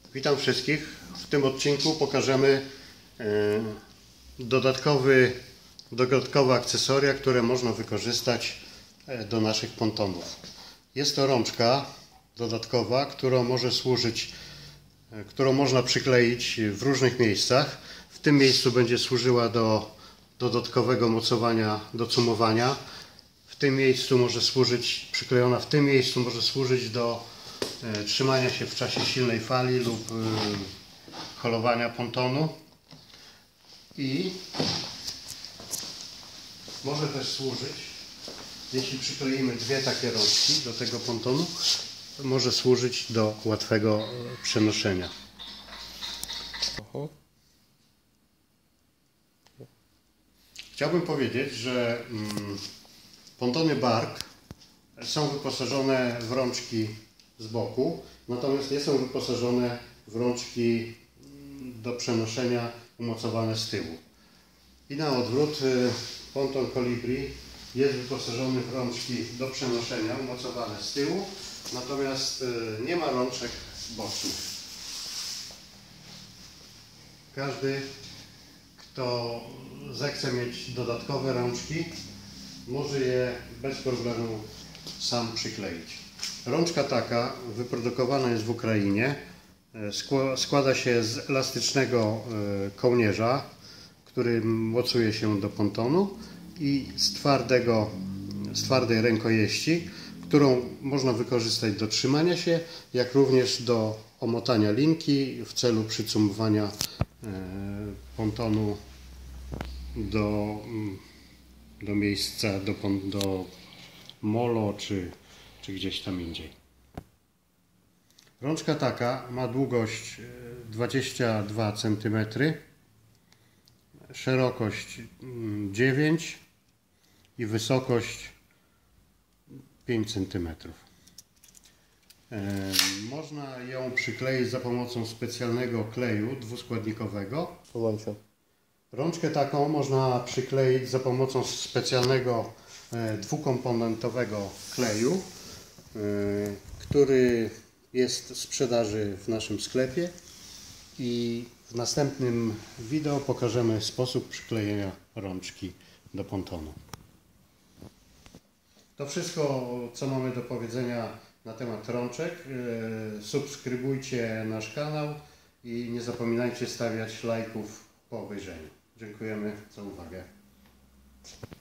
Witam wszystkich. W tym odcinku pokażemy dodatkowe akcesoria, które można wykorzystać do naszych pontonów. Jest to rączka dodatkowa, którą można przykleić w różnych miejscach. W tym miejscu będzie służyła do dodatkowego mocowania, do cumowania. Przyklejona w tym miejscu może służyć do trzymania się w czasie silnej fali lub holowania pontonu i może też służyć, jeśli przykleimy dwie takie rączki do tego pontonu, może służyć do łatwego przenoszenia. Chciałbym powiedzieć, że pontony Bark są wyposażone w rączki z boku, natomiast nie są wyposażone w rączki do przenoszenia umocowane z tyłu. I na odwrót, ponton Colibri jest wyposażony w rączki do przenoszenia umocowane z tyłu, natomiast nie ma rączek bocznych. Każdy, kto zechce mieć dodatkowe rączki, może je bez problemu sam przykleić. Rączka taka wyprodukowana jest w Ukrainie. Składa się z elastycznego kołnierza, który mocuje się do pontonu, i z twardej rękojeści, którą można wykorzystać do trzymania się, jak również do omotania linki w celu przycumowania pontonu do miejsca, do molo czy gdzieś tam indziej. Rączka taka ma długość 22 cm, szerokość 9 i wysokość 5 cm. Można ją przykleić za pomocą specjalnego kleju dwuskładnikowego. Rączkę taką można przykleić za pomocą specjalnego dwukomponentowego kleju, który jest w sprzedaży w naszym sklepie, i w następnym wideo pokażemy sposób przyklejenia rączki do pontonu. To wszystko, co mamy do powiedzenia na temat rączek. Subskrybujcie nasz kanał i nie zapominajcie stawiać lajków po obejrzeniu. Dziękujemy za uwagę.